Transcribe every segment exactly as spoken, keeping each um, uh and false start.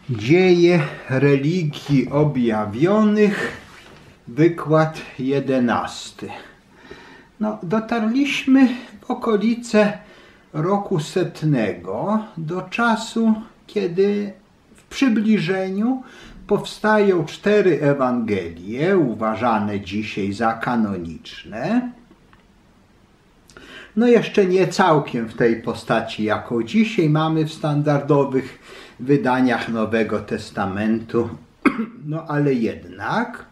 Dzieje religii objawionych, wykład jedenasty. No, dotarliśmy w okolice roku setnego do czasu, kiedy w przybliżeniu powstają cztery Ewangelie, uważane dzisiaj za kanoniczne. No jeszcze nie całkiem w tej postaci, jaką dzisiaj mamy w standardowych wydaniach Nowego Testamentu, no ale jednak.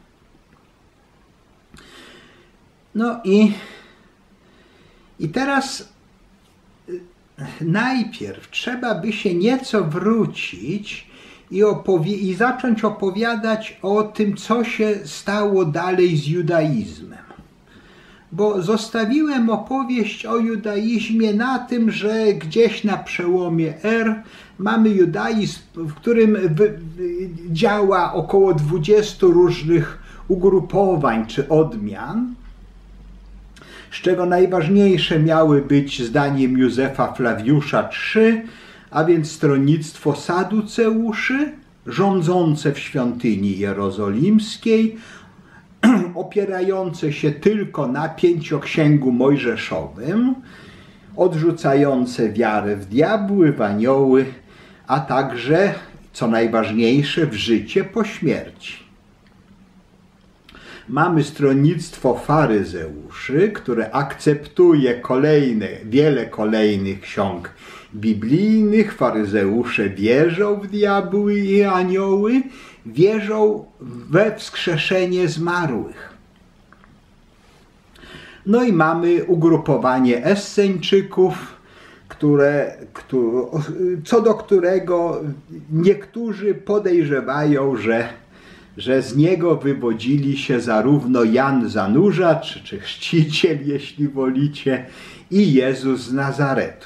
No i, i teraz najpierw trzeba by się nieco wrócić i, opowie- i zacząć opowiadać o tym, co się stało dalej z judaizmem. Bo zostawiłem opowieść o judaizmie na tym, że gdzieś na przełomie er mamy judaizm, w którym w, w, działa około dwudziestu różnych ugrupowań czy odmian, z czego najważniejsze miały być zdaniem Józefa Flawiusza trzy, a więc stronnictwo Saduceuszy, rządzące w świątyni jerozolimskiej, opierające się tylko na pięcioksięgu mojżeszowym, odrzucające wiarę w diabły, w anioły, a także, co najważniejsze, w życie po śmierci. Mamy stronnictwo faryzeuszy, które akceptuje kolejne, wiele kolejnych ksiąg biblijnych. Faryzeusze wierzą w diabły i anioły, wierzą we wskrzeszenie zmarłych. No i mamy ugrupowanie Esseńczyków, które, które, co do którego niektórzy podejrzewają, że że z niego wywodzili się zarówno Jan Zanurzacz, czy chrzciciel, jeśli wolicie, i Jezus z Nazaretu.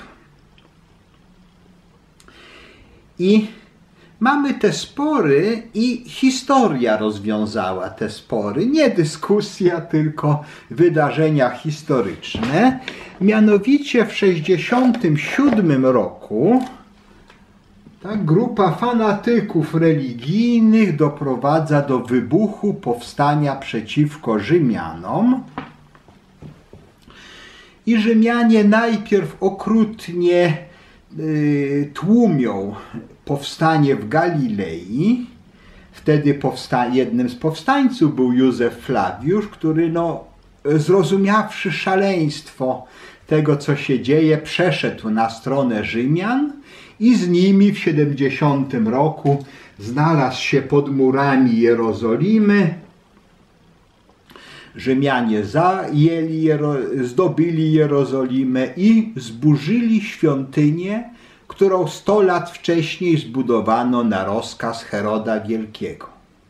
I mamy te spory i historia rozwiązała te spory. Nie dyskusja, tylko wydarzenia historyczne. Mianowicie w sześćdziesiątym siódmym roku ta grupa fanatyków religijnych doprowadza do wybuchu powstania przeciwko Rzymianom. I Rzymianie najpierw okrutnie y, tłumią powstanie w Galilei. Wtedy powsta- jednym z powstańców był Józef Flawiusz, który no, zrozumiawszy szaleństwo tego, co się dzieje, przeszedł na stronę Rzymian i z nimi w siedemdziesiątym roku znalazł się pod murami Jerozolimy. Rzymianie zajęli, Jero- zdobyli Jerozolimę i zburzyli świątynię, którą sto lat wcześniej zbudowano na rozkaz Heroda Wielkiego.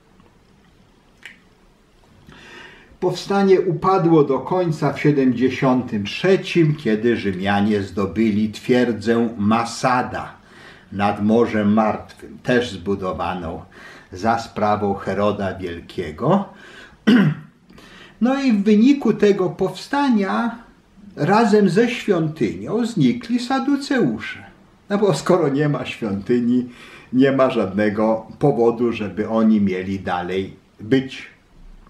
Powstanie upadło do końca w siedemdziesiątym trzecim, kiedy Rzymianie zdobyli twierdzę Masada nad Morzem Martwym, też zbudowaną za sprawą Heroda Wielkiego. No i w wyniku tego powstania razem ze świątynią znikli Saduceusze. No bo skoro nie ma świątyni, nie ma żadnego powodu, żeby oni mieli dalej być.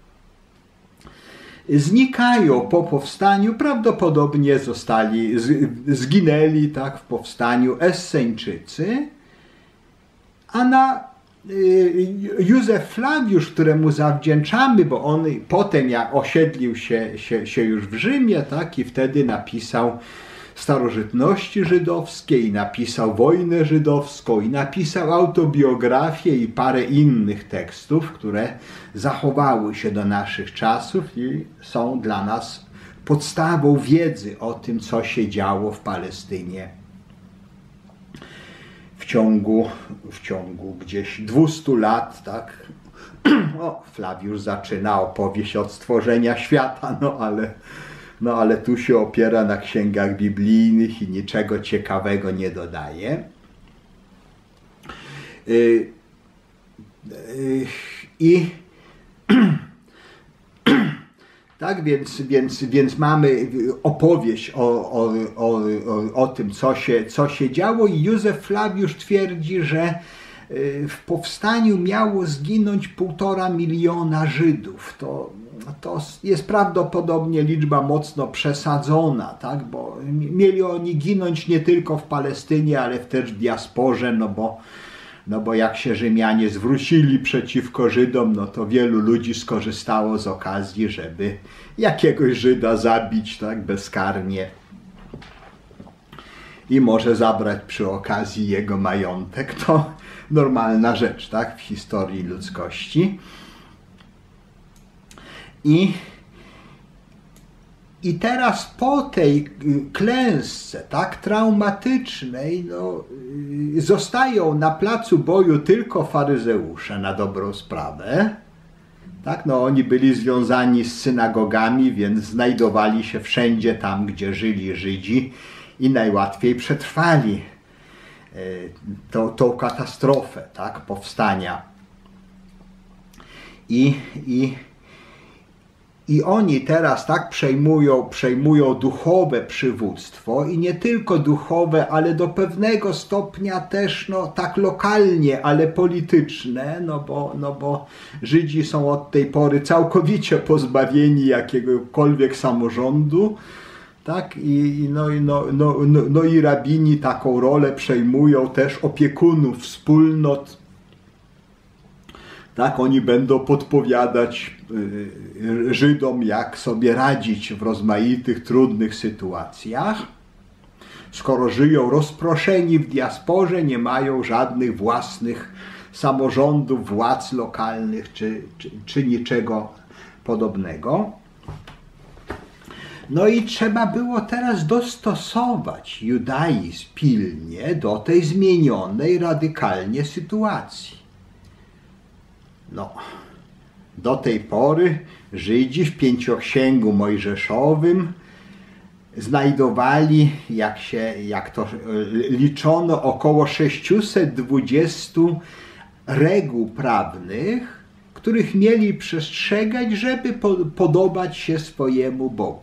Znikają po powstaniu, prawdopodobnie zostali, zginęli tak, w powstaniu Esseńczycy, a na y, Józef Flawiusz, któremu zawdzięczamy, bo on potem jak osiedlił się, się, się już w Rzymie, tak, i wtedy napisał Starożytności Żydowskie i napisał Wojnę Żydowską i napisał autobiografię i parę innych tekstów, które zachowały się do naszych czasów i są dla nas podstawą wiedzy o tym, co się działo w Palestynie w ciągu, w ciągu gdzieś dwustu lat, tak. O, Flawiusz zaczyna opowieść od stworzenia świata, no ale No ale tu się opiera na księgach biblijnych i niczego ciekawego nie dodaje. Yy, yy, I tak więc, więc, więc mamy opowieść o, o, o, o, o tym, co się, co się działo, i Józef Flawiusz twierdzi, że w powstaniu miało zginąć półtora miliona Żydów. To, to jest prawdopodobnie liczba mocno przesadzona, tak? Bo mieli oni ginąć nie tylko w Palestynie, ale też w diasporze, no bo, no bo jak się Rzymianie zwrócili przeciwko Żydom, no to wielu ludzi skorzystało z okazji, żeby jakiegoś Żyda zabić, tak, bezkarnie. I może zabrać przy okazji jego majątek. To normalna rzecz, tak, w historii ludzkości. I, i teraz po tej klęsce, tak, traumatycznej, no, zostają na placu boju tylko faryzeusze na dobrą sprawę. Tak, no, oni byli związani z synagogami, więc znajdowali się wszędzie tam, gdzie żyli Żydzi i najłatwiej przetrwali tą, tą katastrofę, tak, powstania. I, i, I oni teraz tak przejmują, przejmują duchowe przywództwo i nie tylko duchowe, ale do pewnego stopnia też no, tak lokalnie, ale polityczne, no bo, no bo Żydzi są od tej pory całkowicie pozbawieni jakiegokolwiek samorządu. Tak? I, no, no, no, no, no i rabini taką rolę przejmują też opiekunów wspólnot. Tak? Oni będą podpowiadać y, Żydom, jak sobie radzić w rozmaitych, trudnych sytuacjach. Skoro żyją rozproszeni w diasporze, nie mają żadnych własnych samorządów, władz lokalnych czy, czy, czy niczego podobnego. No i trzeba było teraz dostosować judaizm pilnie do tej zmienionej radykalnie sytuacji. No, do tej pory Żydzi w Pięcioksięgu Mojżeszowym znajdowali, jak, się, jak to liczono, około sześciuset dwudziestu reguł prawnych, których mieli przestrzegać, żeby podobać się swojemu Bogu.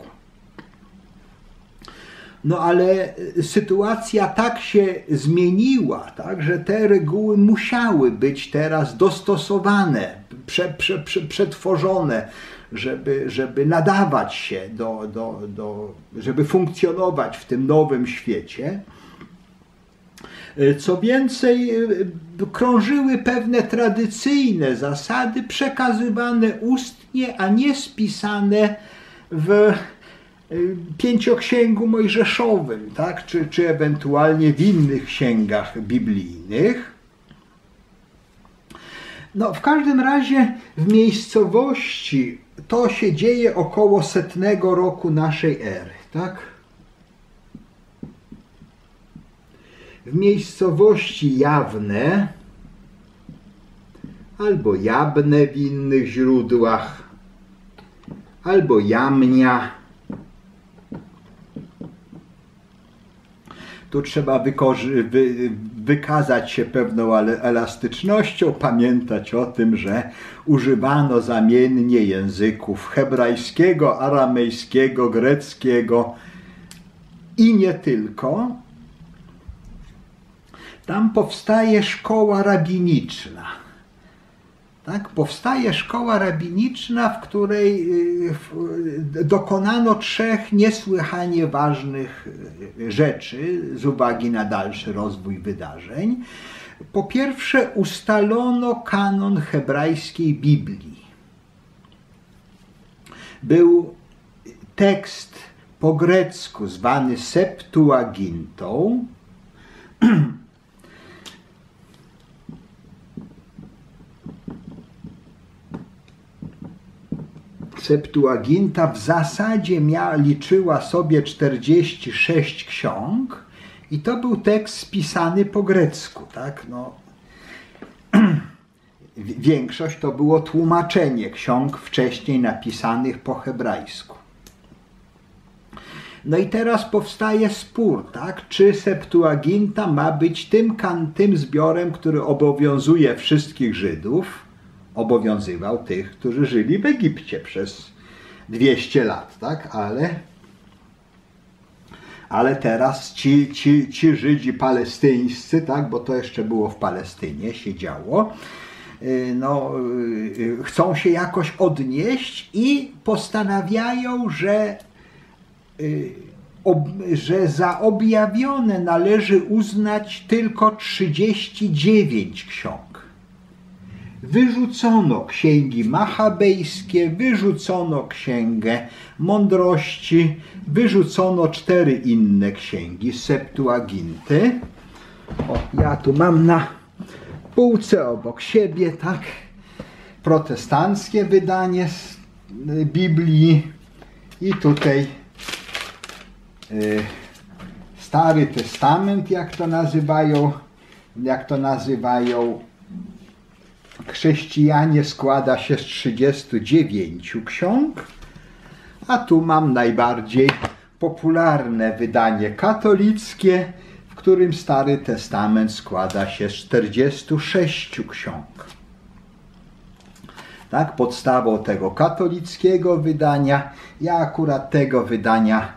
No ale sytuacja tak się zmieniła, tak, że te reguły musiały być teraz dostosowane, prze, prze, prze, przetworzone, żeby, żeby nadawać się, do, do, do, żeby funkcjonować w tym nowym świecie. Co więcej, krążyły pewne tradycyjne zasady przekazywane ustnie, a nie spisane w Pięcioksięgu Mojżeszowym, tak? czy, czy ewentualnie w innych księgach biblijnych. No, w każdym razie w miejscowości to się dzieje około setnego roku naszej ery. Tak? W miejscowości Jawne albo Jabne w innych źródłach, albo Jamnia. Tu trzeba wy wykazać się pewną elastycznością, pamiętać o tym, że używano zamiennie języków hebrajskiego, aramejskiego, greckiego i nie tylko. Tam powstaje szkoła rabiniczna. Tak? Powstaje szkoła rabiniczna, w której dokonano trzech niesłychanie ważnych rzeczy z uwagi na dalszy rozwój wydarzeń. Po pierwsze, ustalono kanon hebrajskiej Biblii. Był tekst po grecku zwany Septuagintą. Septuaginta w zasadzie miała, liczyła sobie czterdzieści sześć ksiąg i to był tekst spisany po grecku. Tak? No, większość to było tłumaczenie ksiąg wcześniej napisanych po hebrajsku. No i teraz powstaje spór, tak? Czy Septuaginta ma być tym, tym zbiorem, który obowiązuje wszystkich Żydów, obowiązywał tych, którzy żyli w Egipcie przez dwieście lat, tak? Ale, ale teraz ci, ci, ci Żydzi palestyńscy, tak, bo to jeszcze było w Palestynie, się działo, no, chcą się jakoś odnieść i postanawiają, że, że za objawione należy uznać tylko trzydzieści dziewięć ksiąg. Wyrzucono księgi machabejskie, wyrzucono księgę mądrości, wyrzucono cztery inne księgi z Septuaginty. O, ja tu mam na półce obok siebie, tak, protestanckie wydanie z Biblii i tutaj y, Stary Testament, jak to nazywają, jak to nazywają chrześcijanie, składa się z trzydziestu dziewięciu ksiąg, a tu mam najbardziej popularne wydanie katolickie, w którym Stary Testament składa się z czterdziestu sześciu ksiąg. Tak, podstawą tego katolickiego wydania, ja akurat tego wydania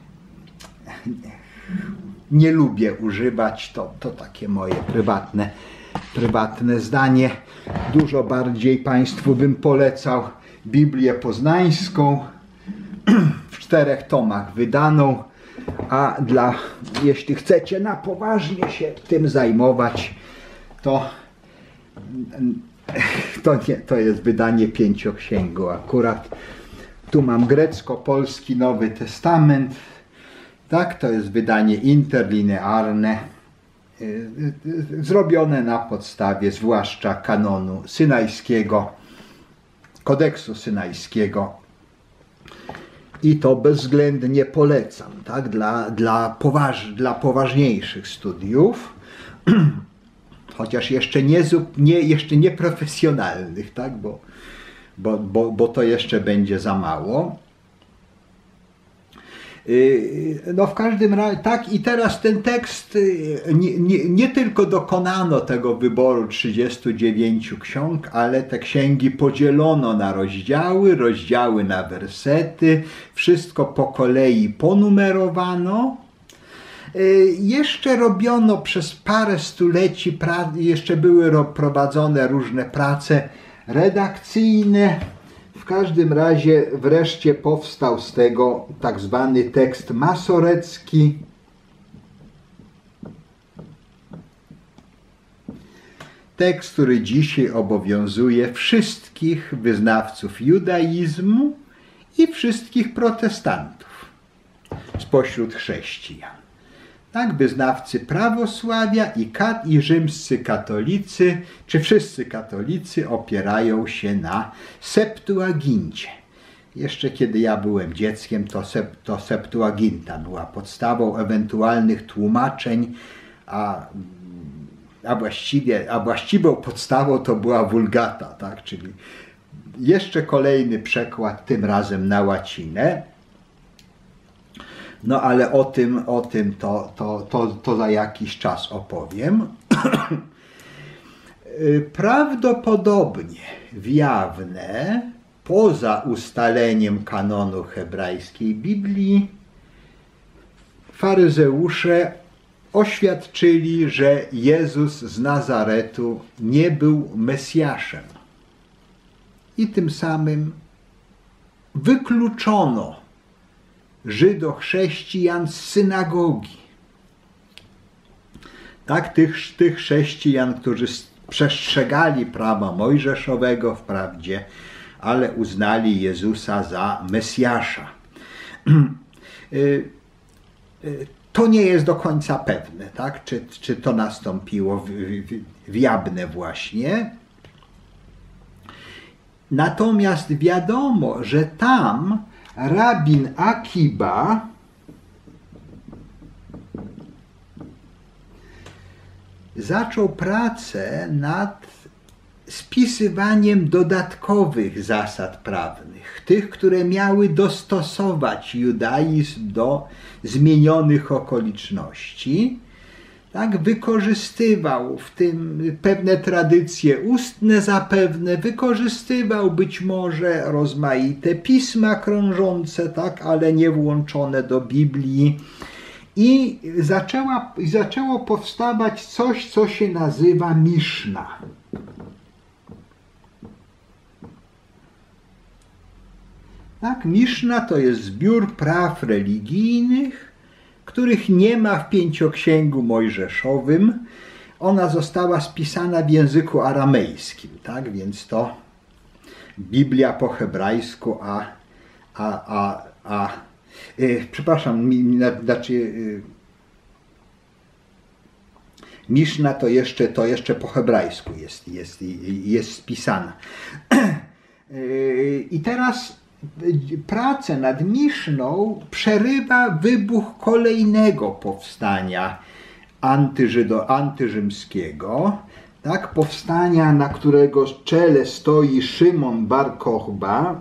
nie lubię używać, to, to takie moje prywatne, prywatne zdanie. Dużo bardziej Państwu bym polecał Biblię Poznańską, w czterech tomach wydaną, a dla, jeśli chcecie na poważnie się tym zajmować, to, to, nie, to jest wydanie pięcioksięgu akurat. Tu mam grecko-polski Nowy Testament, tak, to jest wydanie interlinearne, zrobione na podstawie zwłaszcza kanonu synajskiego, kodeksu synajskiego. I to bezwzględnie polecam, tak, dla, dla, poważ, dla poważniejszych studiów, chociaż jeszcze nie, nie, jeszcze nie profesjonalnych, tak, bo, bo, bo, bo to jeszcze będzie za mało. No w każdym razie, tak, i teraz ten tekst, nie, nie, nie tylko dokonano tego wyboru trzydziestu dziewięciu ksiąg, ale te księgi podzielono na rozdziały, rozdziały na wersety, wszystko po kolei ponumerowano. Jeszcze robiono przez parę stuleci, jeszcze były prowadzone różne prace redakcyjne. W każdym razie wreszcie powstał z tego tak zwany tekst masorecki. Tekst, który dzisiaj obowiązuje wszystkich wyznawców judaizmu i wszystkich protestantów spośród chrześcijan. Tak, wyznawcy prawosławia i, kat i rzymscy katolicy, czy wszyscy katolicy opierają się na Septuagincie. Jeszcze kiedy ja byłem dzieckiem, to, sep to Septuaginta była podstawą ewentualnych tłumaczeń, a, a, właściwie, a właściwą podstawą to była Vulgata, tak? Czyli jeszcze kolejny przekład, tym razem na łacinę. No ale o tym, o tym to, to, to, to za jakiś czas opowiem. Prawdopodobnie wjawne, poza ustaleniem kanonu hebrajskiej Biblii, faryzeusze oświadczyli, że Jezus z Nazaretu nie był Mesjaszem. I tym samym wykluczono Żydo-chrześcijan z synagogi. Tak, tych, tych chrześcijan, którzy przestrzegali prawa mojżeszowego wprawdzie, ale uznali Jezusa za Mesjasza. To nie jest do końca pewne, tak? czy, czy to nastąpiło w, w, w Jabne właśnie. Natomiast wiadomo, że tam rabin Akiba zaczął pracę nad spisywaniem dodatkowych zasad prawnych, tych, które miały dostosować judaizm do zmienionych okoliczności. Tak, wykorzystywał w tym pewne tradycje ustne zapewne, wykorzystywał być może rozmaite pisma krążące, tak, ale nie włączone do Biblii. I zaczęła, zaczęło powstawać coś, co się nazywa Miszna. Tak, Miszna to jest zbiór praw religijnych, których nie ma w Pięcioksięgu Mojżeszowym. Ona została spisana w języku aramejskim, tak, więc to Biblia po hebrajsku, a, a, a, a yy, przepraszam, mi, znaczy yy, Miszna to jeszcze, to jeszcze po hebrajsku jest, jest, jest spisana. Yy, I teraz pracę nad Miszną przerywa wybuch kolejnego powstania antyżydo, antyrzymskiego, tak, powstania, na którego czele stoi Szymon bar Kochba.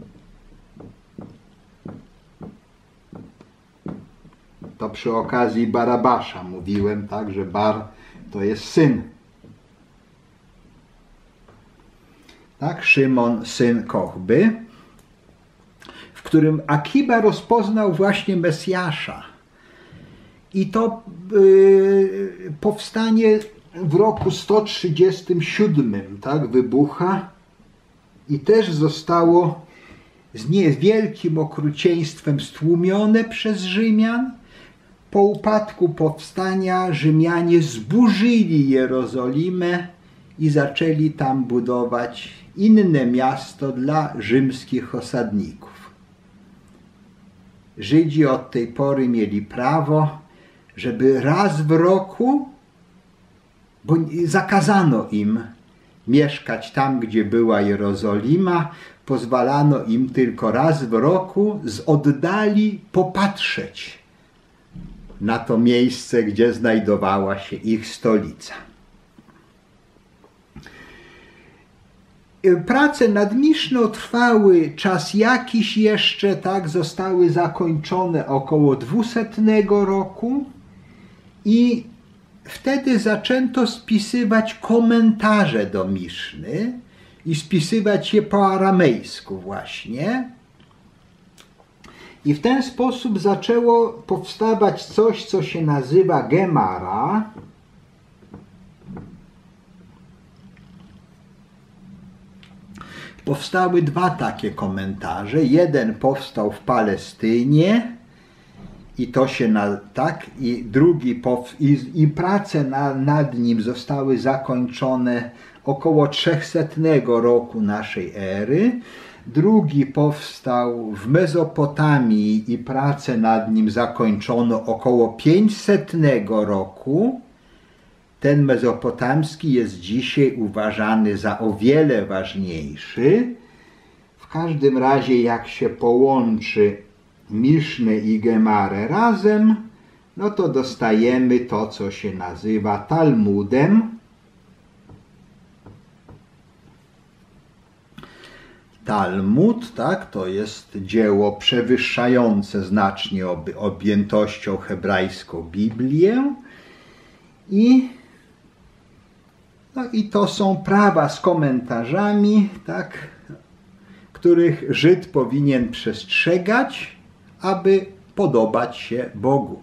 To przy okazji Barabasza mówiłem, tak, że Bar to jest syn. Tak, Szymon, syn Kochby, w którym Akiba rozpoznał właśnie Mesjasza. I to yy, powstanie w roku sto trzydziestym siódmym, tak, wybucha i też zostało z niewielkim okrucieństwem stłumione przez Rzymian. Po upadku powstania Rzymianie zburzyli Jerozolimę i zaczęli tam budować inne miasto dla rzymskich osadników. Żydzi od tej pory mieli prawo, żeby raz w roku, bo zakazano im mieszkać tam, gdzie była Jerozolima, pozwalano im tylko raz w roku z oddali popatrzeć na to miejsce, gdzie znajdowała się ich stolica. Prace nad Miszną trwały czas jakiś jeszcze, tak, zostały zakończone około dwusetnego roku i wtedy zaczęto spisywać komentarze do Miszny i spisywać je po aramejsku właśnie. I w ten sposób zaczęło powstawać coś, co się nazywa Gemara. Powstały dwa takie komentarze. Jeden powstał w Palestynie i to się na, tak, i drugi pow, i, i prace na, nad nim zostały zakończone około trzysetnego roku naszej ery. Drugi powstał w Mezopotamii i pracę nad nim zakończono około pięćsetnego roku. Ten mezopotamski jest dzisiaj uważany za o wiele ważniejszy. W każdym razie jak się połączy Misznę i Gemarę razem, no to dostajemy to, co się nazywa Talmudem. Talmud, tak, to jest dzieło przewyższające znacznie ob objętością hebrajską Biblię i, no i to są prawa z komentarzami, tak, których Żyd powinien przestrzegać, aby podobać się Bogu.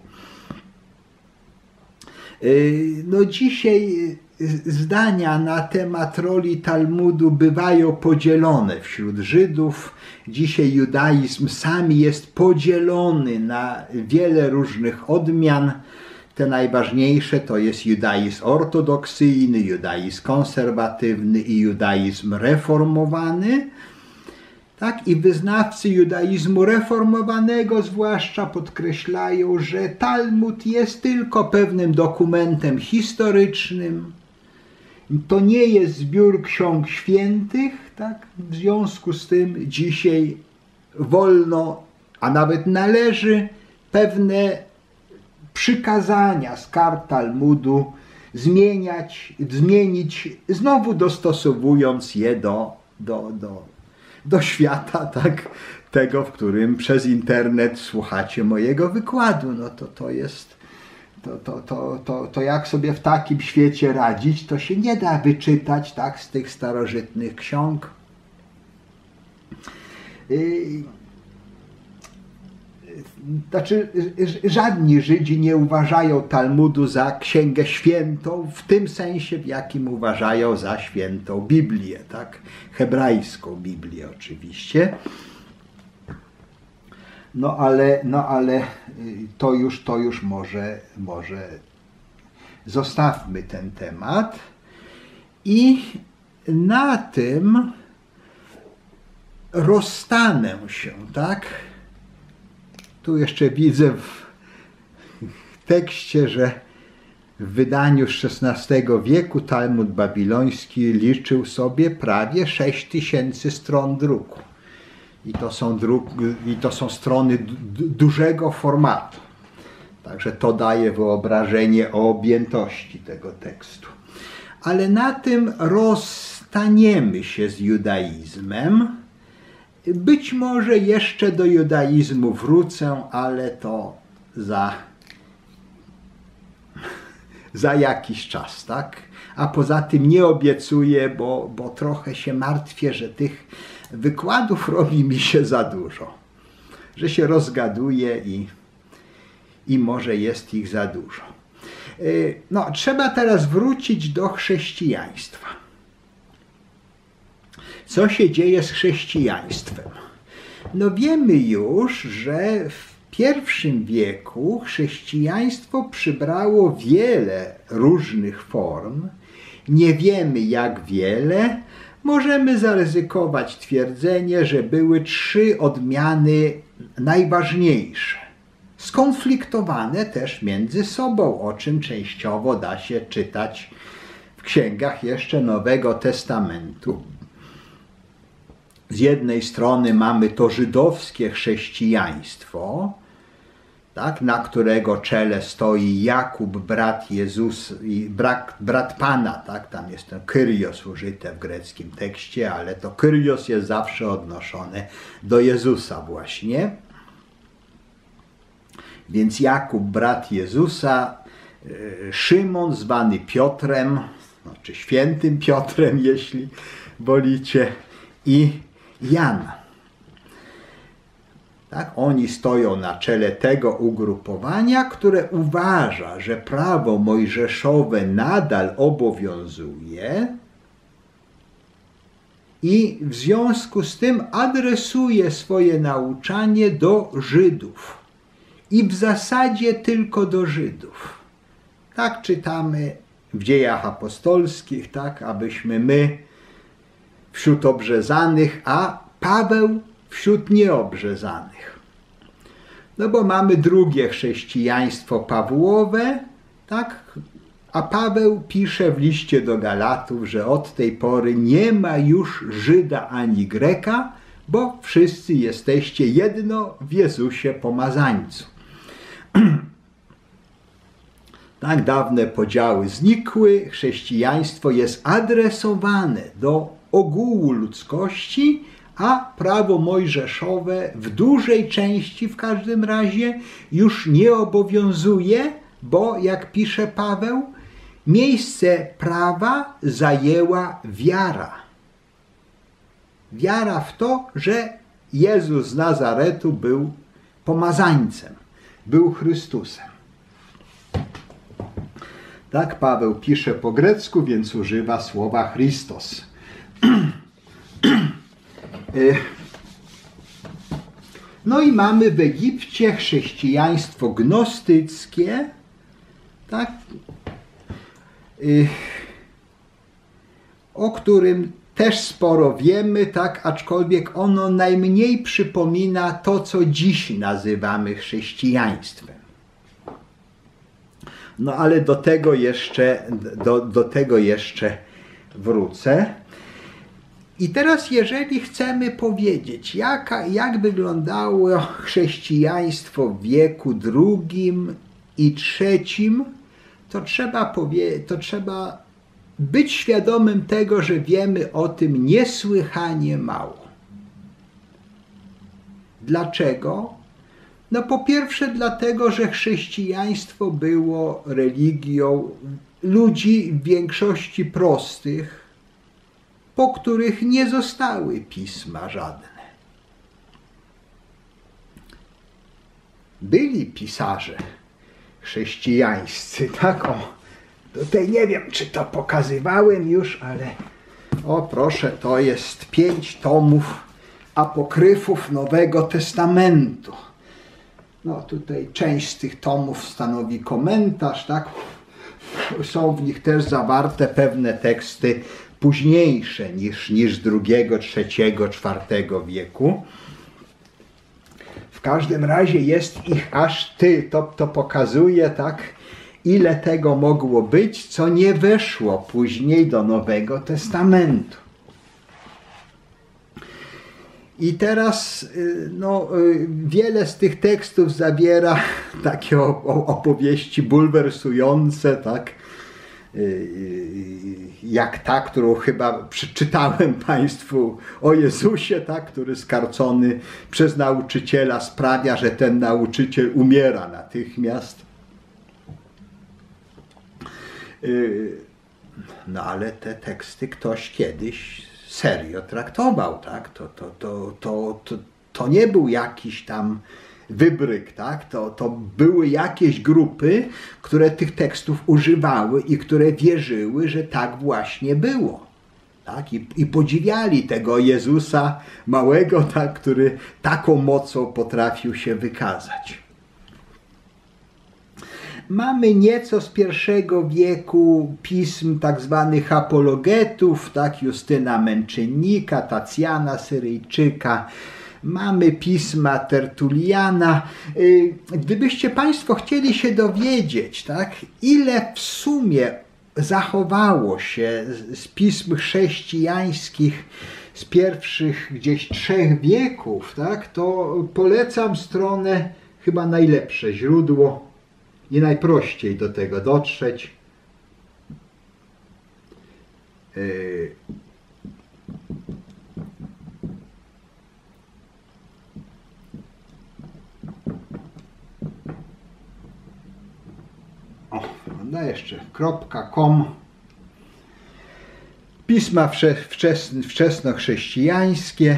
No dzisiaj zdania na temat roli Talmudu bywają podzielone wśród Żydów. Dzisiaj judaizm sam jest podzielony na wiele różnych odmian. Te najważniejsze to jest judaizm ortodoksyjny, judaizm konserwatywny i judaizm reformowany. Tak? I wyznawcy judaizmu reformowanego zwłaszcza podkreślają, że Talmud jest tylko pewnym dokumentem historycznym. To nie jest zbiór ksiąg świętych, tak? W związku z tym dzisiaj wolno, a nawet należy pewne przykazania z kart Talmudu zmieniać, zmienić, znowu dostosowując je do, do, do, do świata, tak? Tego, w którym przez internet słuchacie mojego wykładu. No to to jest, to, to, to, to, to jak sobie w takim świecie radzić, to się nie da wyczytać, tak, z tych starożytnych ksiąg. znaczy żadni Żydzi nie uważają Talmudu za księgę świętą w tym sensie, w jakim uważają za świętą Biblię, tak? Hebrajską Biblię oczywiście. No ale, no ale to już, to już może, może zostawmy ten temat i na tym rozstanę się, tak? Tu jeszcze widzę w tekście, że w wydaniu z szesnastego wieku Talmud babiloński liczył sobie prawie sześć tysięcy stron druku. I to są, druk, i to są strony dużego formatu. Także to daje wyobrażenie o objętości tego tekstu. Ale na tym rozstaniemy się z judaizmem. Być może jeszcze do judaizmu wrócę, ale to za, za jakiś czas, tak? A poza tym nie obiecuję, bo, bo trochę się martwię, że tych wykładów robi mi się za dużo. Że się rozgaduję i, i może jest ich za dużo. No, trzeba teraz wrócić do chrześcijaństwa. Co się dzieje z chrześcijaństwem? No wiemy już, że w pierwszym wieku chrześcijaństwo przybrało wiele różnych form. Nie wiemy jak wiele. Możemy zaryzykować twierdzenie, że były trzy odmiany najważniejsze. Skonfliktowane też między sobą, o czym częściowo da się czytać w księgach jeszcze Nowego Testamentu. Z jednej strony mamy to żydowskie chrześcijaństwo, tak, na którego czele stoi Jakub, brat Jezus, brat, brat Pana, tak, tam jest ten Kyrios użyte w greckim tekście, ale to Kyrios jest zawsze odnoszone do Jezusa właśnie. Więc Jakub, brat Jezusa, Szymon zwany Piotrem, znaczy świętym Piotrem, jeśli wolicie, i Jan. Tak, oni stoją na czele tego ugrupowania, które uważa, że prawo mojżeszowe nadal obowiązuje i w związku z tym adresuje swoje nauczanie do Żydów. I w zasadzie tylko do Żydów. Tak czytamy w Dziejach Apostolskich, tak, abyśmy my wśród obrzezanych, a Paweł wśród nieobrzezanych. No bo mamy drugie chrześcijaństwo Pawłowe, tak? A Paweł pisze w liście do Galatów, że od tej pory nie ma już Żyda ani Greka, bo wszyscy jesteście jedno w Jezusie Pomazańcu. Tak, dawne podziały znikły, chrześcijaństwo jest adresowane do ogółu ludzkości, a prawo mojżeszowe w dużej części w każdym razie już nie obowiązuje, bo jak pisze Paweł, miejsce prawa zajęła wiara. Wiara w to, że Jezus z Nazaretu był pomazańcem, był Chrystusem. Tak Paweł pisze po grecku, więc używa słowa Christos. No i mamy w Egipcie chrześcijaństwo gnostyckie, tak, o którym też sporo wiemy, tak, aczkolwiek ono najmniej przypomina to, co dziś nazywamy chrześcijaństwem. No ale do tego jeszcze, do, do tego jeszcze wrócę. I teraz jeżeli chcemy powiedzieć, jaka, jak wyglądało chrześcijaństwo w wieku drugim i trzecim, to trzeba, powie, to trzeba być świadomym tego, że wiemy o tym niesłychanie mało. Dlaczego? No po pierwsze dlatego, że chrześcijaństwo było religią ludzi w większości prostych, po których nie zostały pisma żadne. byli pisarze chrześcijańscy, tak? O, tutaj nie wiem, czy to pokazywałem już, ale o proszę, to jest pięć tomów apokryfów Nowego Testamentu. No tutaj część z tych tomów stanowi komentarz, tak? Są w nich też zawarte pewne teksty późniejsze niż, niż drugiego, trzeciego, czwartego wieku. W każdym razie jest ich aż ty, to, to pokazuje, tak, ile tego mogło być, co nie weszło później do Nowego Testamentu. I teraz no, wiele z tych tekstów zawiera takie opowieści bulwersujące, tak, jak ta, którą chyba przeczytałem Państwu o Jezusie, tak, który skarcony przez nauczyciela sprawia, że ten nauczyciel umiera natychmiast. No ale te teksty ktoś kiedyś serio traktował, tak? To, to, to, to, to, to nie był jakiś tam wybryk, tak? To, to były jakieś grupy, które tych tekstów używały i które wierzyły, że tak właśnie było. Tak? I, i podziwiali tego Jezusa małego, tak? Który taką mocą potrafił się wykazać. Mamy nieco z pierwszego wieku pism tak zwanych apologetów, tak, Justyna Męczennika, Tacjana Syryjczyka. Mamy pisma Tertuliana. Gdybyście Państwo chcieli się dowiedzieć, tak, ile w sumie zachowało się z pism chrześcijańskich z pierwszych gdzieś trzech wieków, tak, to polecam stronę, chyba najlepsze źródło i najprościej do tego dotrzeć. O, no jeszcze .com. Pisma wczesnochrześcijańskie.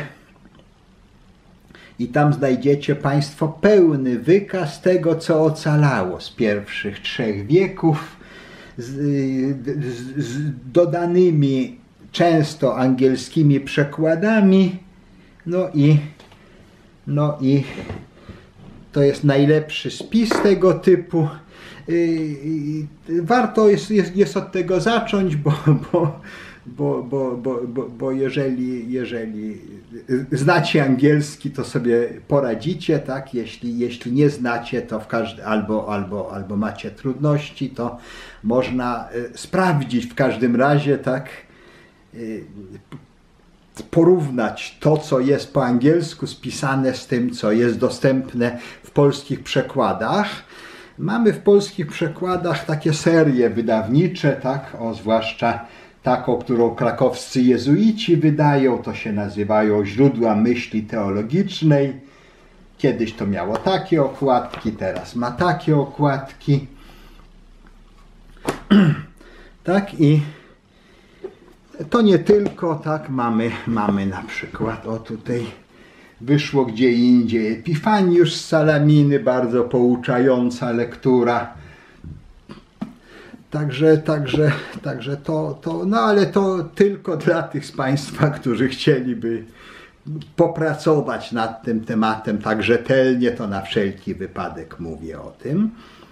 I tam znajdziecie Państwo pełny wykaz tego, co ocalało z pierwszych trzech wieków, z, z, z dodanymi często angielskimi przekładami. No i, no i to jest najlepszy spis tego typu. Warto jest, jest, jest od tego zacząć, bo, bo Bo, bo, bo, bo, bo jeżeli, jeżeli znacie angielski, to sobie poradzicie, tak? Jeśli, jeśli nie znacie, to w każdy, albo, albo, albo macie trudności, to można sprawdzić w każdym razie, tak? Porównać to, co jest po angielsku spisane z tym, co jest dostępne w polskich przekładach. Mamy w polskich przekładach takie serie wydawnicze, tak? O, zwłaszcza taką, którą krakowscy jezuici wydają, to się nazywają Źródła myśli teologicznej. Kiedyś to miało takie okładki, teraz ma takie okładki. Tak, i to nie tylko, tak, mamy, mamy na przykład, o tutaj wyszło gdzie indziej Epifaniusz z Salaminy, bardzo pouczająca lektura. Także, także, także to, to, no ale to tylko dla tych z Państwa, którzy chcieliby popracować nad tym tematem tak rzetelnie, to na wszelki wypadek mówię o tym.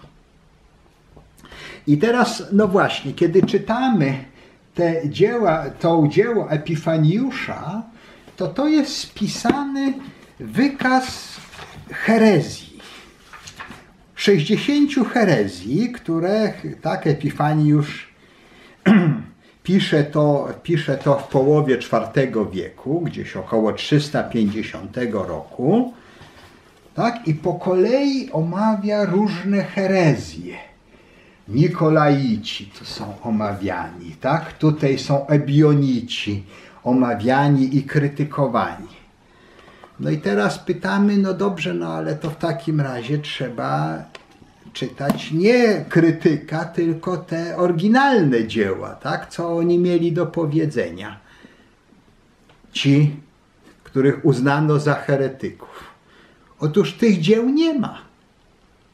I teraz, no właśnie, kiedy czytamy te dzieła, to dzieło Epifaniusza, to to jest spisany wykaz herezji. sześćdziesięciu herezji, które tak Epifaniusz pisze to, pisze to w połowie czwartego wieku, gdzieś około trzysta pięćdziesiątego roku, tak, i po kolei omawia różne herezje. Nikolaici to są omawiani, tak, tutaj są ebionici omawiani i krytykowani. No i teraz pytamy, no dobrze, no ale to w takim razie trzeba czytać nie krytyka, tylko te oryginalne dzieła, tak? Co oni mieli do powiedzenia. Ci, których uznano za heretyków. Otóż tych dzieł nie ma.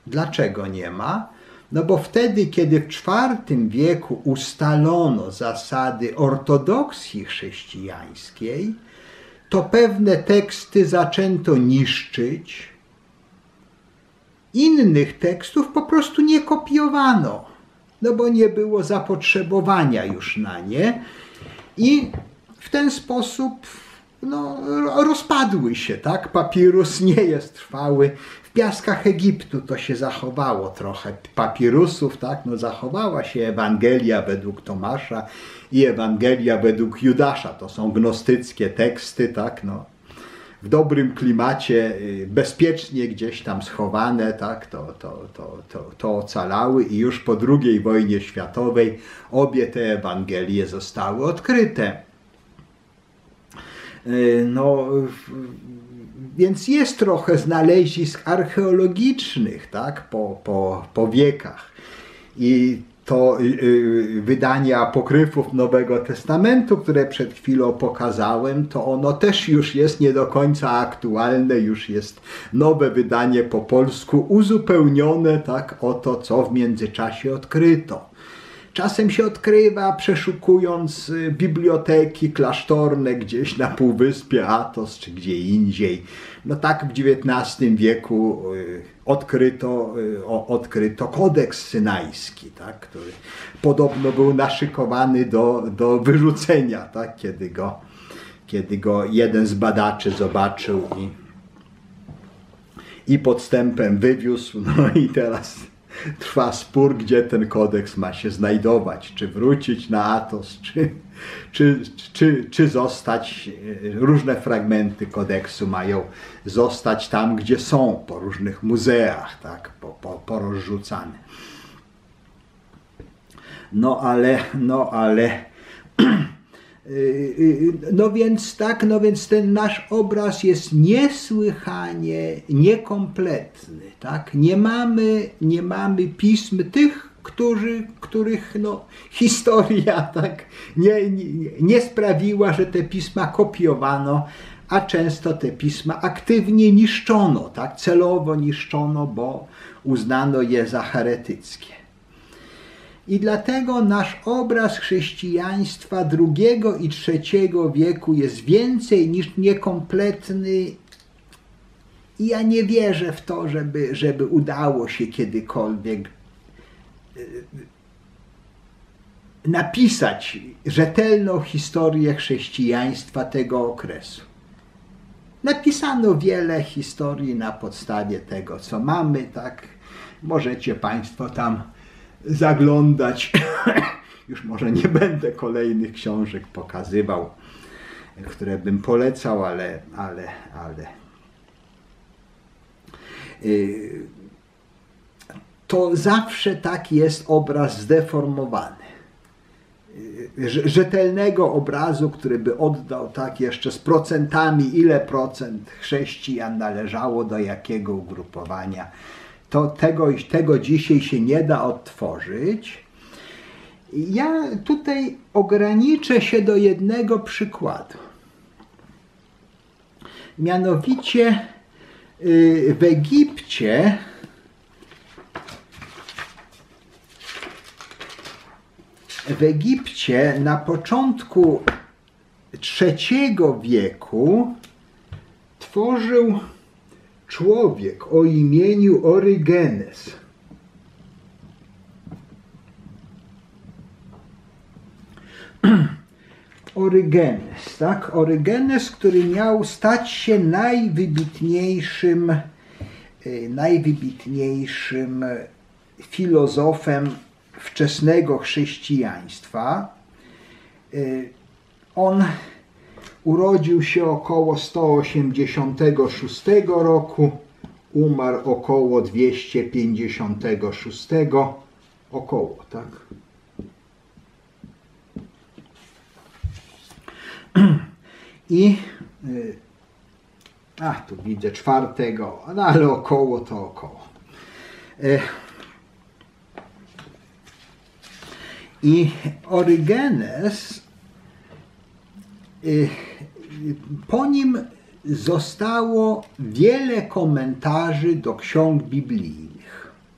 Dlaczego nie ma? No bo wtedy, kiedy w czwartym wieku ustalono zasady ortodoksji chrześcijańskiej, to pewne teksty zaczęto niszczyć, innych tekstów po prostu nie kopiowano, no bo nie było zapotrzebowania już na nie i w ten sposób no, rozpadły się, tak? Papirus nie jest trwały. W piaskach Egiptu to się zachowało trochę papirusów, tak? No, zachowała się Ewangelia według Tomasza i Ewangelia według Judasza. To są gnostyckie teksty, tak? No, w dobrym klimacie, bezpiecznie gdzieś tam schowane, tak? to, to, to, to, to ocalały i już po drugiej wojnie światowej obie te Ewangelie zostały odkryte. No, więc jest trochę znalezisk archeologicznych, tak, po, po, po wiekach. I to yy, wydanie apokryfów Nowego Testamentu, które przed chwilą pokazałem, to ono też już jest nie do końca aktualne, już jest nowe wydanie po polsku, uzupełnione tak, o to, co w międzyczasie odkryto. Czasem się odkrywa, przeszukując biblioteki klasztorne gdzieś na półwyspie Athos czy gdzie indziej. No tak w dziewiętnastym wieku odkryto, odkryto kodeks synajski, tak, który podobno był naszykowany do, do wyrzucenia, tak, kiedy, go, kiedy go jeden z badaczy zobaczył i, i podstępem wywiózł. No i teraz trwa spór, gdzie ten kodeks ma się znajdować, czy wrócić na Athos, czy, czy, czy, czy zostać, różne fragmenty kodeksu mają zostać tam, gdzie są, po różnych muzeach, tak, po, po, porozrzucane. No ale, no ale, no więc tak, no więc ten nasz obraz jest niesłychanie niekompletny, tak? Nie mamy, nie mamy pism tych, którzy, których no, historia tak nie, nie, nie sprawiła, że te pisma kopiowano, a często te pisma aktywnie niszczono, tak? Celowo niszczono, bo uznano je za heretyckie. I dlatego nasz obraz chrześcijaństwa drugiego i trzeciego wieku jest więcej niż niekompletny i ja nie wierzę w to, żeby, żeby udało się kiedykolwiek napisać rzetelną historię chrześcijaństwa tego okresu. Napisano wiele historii na podstawie tego, co mamy, tak? Możecie Państwo tam zaglądać. Już może nie będę kolejnych książek pokazywał, które bym polecał, ale, ale, ale to zawsze tak jest obraz zdeformowany. Rzetelnego obrazu, który by oddał tak jeszcze z procentami, ile procent chrześcijan należało do jakiego ugrupowania, to tego, tego dzisiaj się nie da odtworzyć. Ja tutaj ograniczę się do jednego przykładu. Mianowicie w Egipcie w Egipcie na początku trzeciego wieku tworzył człowiek o imieniu Orygenes. Orygenes, tak? Orygenes, który miał stać się najwybitniejszym, najwybitniejszym filozofem wczesnego chrześcijaństwa. On urodził się około sto osiemdziesiątego szóstego roku, umarł około dwieście pięćdziesiątego szóstego, około, tak? I, a tu widzę czwartego, no ale około to około. I Orygenes, po nim zostało wiele komentarzy do ksiąg biblijnych.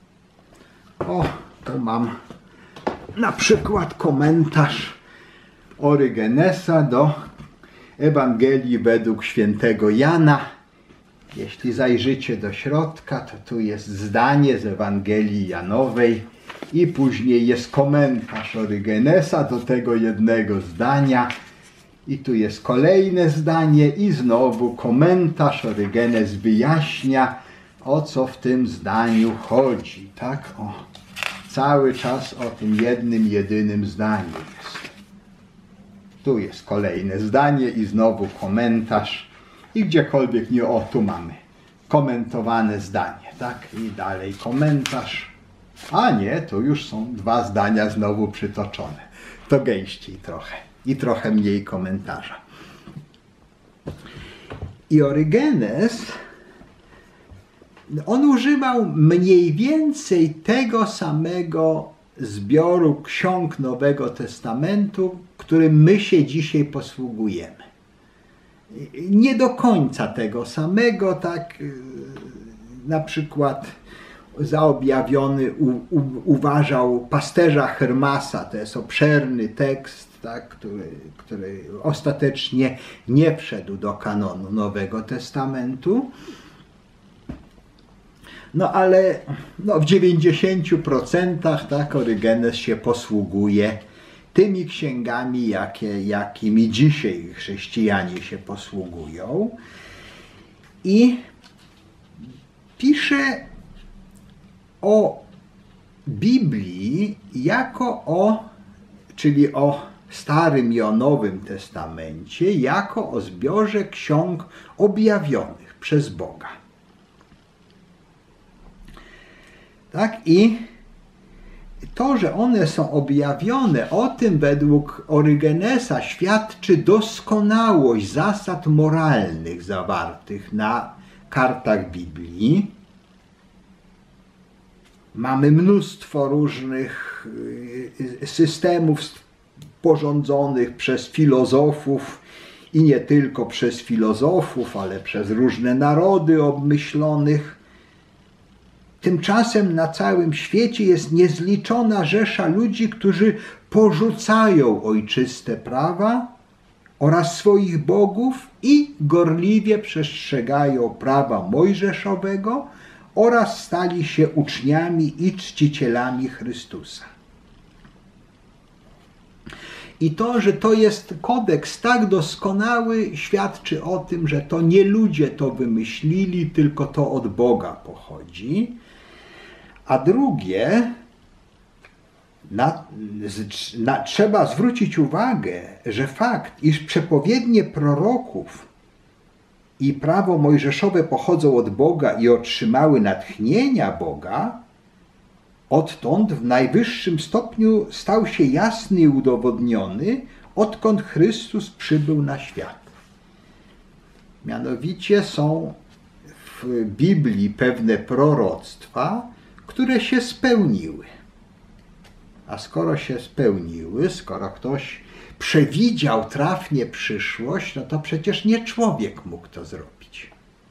O, tu mam na przykład komentarz Orygenesa do Ewangelii według świętego Jana. Jeśli zajrzycie do środka, to tu jest zdanie z Ewangelii Janowej i później jest komentarz Orygenesa do tego jednego zdania. I tu jest kolejne zdanie i znowu komentarz. Orygenes wyjaśnia, o co w tym zdaniu chodzi. Tak? O, cały czas o tym jednym, jedynym zdaniu jest. Tu jest kolejne zdanie i znowu komentarz. I gdziekolwiek nie, o tu mamy komentowane zdanie. Tak? I dalej komentarz. A nie, tu już są dwa zdania znowu przytoczone. To gęściej trochę. I trochę mniej komentarza. I Orygenes, on używał mniej więcej tego samego zbioru ksiąg Nowego Testamentu, którym my się dzisiaj posługujemy. Nie do końca tego samego, tak na przykład za objawiony u, u, uważał pasterza Hermasa, to jest obszerny tekst, tak, który, który ostatecznie nie wszedł do kanonu Nowego Testamentu. No ale no, w dziewięćdziesięciu procentach tak, Orygenes się posługuje tymi księgami, jakie, jakimi dzisiaj chrześcijanie się posługują. I pisze o Biblii jako o, czyli o Starym i o Nowym Testamencie, jako o zbiorze ksiąg objawionych przez Boga. Tak? I to, że one są objawione, o tym według Orygenesa świadczy doskonałość zasad moralnych zawartych na kartach Biblii. Mamy mnóstwo różnych systemów sporządzonych przez filozofów i nie tylko przez filozofów, ale przez różne narody obmyślonych. Tymczasem na całym świecie jest niezliczona rzesza ludzi, którzy porzucają ojczyste prawa oraz swoich bogów i gorliwie przestrzegają prawa mojżeszowego oraz stali się uczniami i czcicielami Chrystusa. I to, że to jest kodeks tak doskonały, świadczy o tym, że to nie ludzie to wymyślili, tylko to od Boga pochodzi. A drugie, na, na, trzeba zwrócić uwagę, że fakt, iż przepowiednie proroków i prawo mojżeszowe pochodzą od Boga i otrzymały natchnienia Boga, odtąd w najwyższym stopniu stał się jasny i udowodniony, odkąd Chrystus przybył na świat. Mianowicie są w Biblii pewne proroctwa, które się spełniły. A skoro się spełniły, skoro ktoś przewidział trafnie przyszłość, no to przecież nie człowiek mógł to zrobić.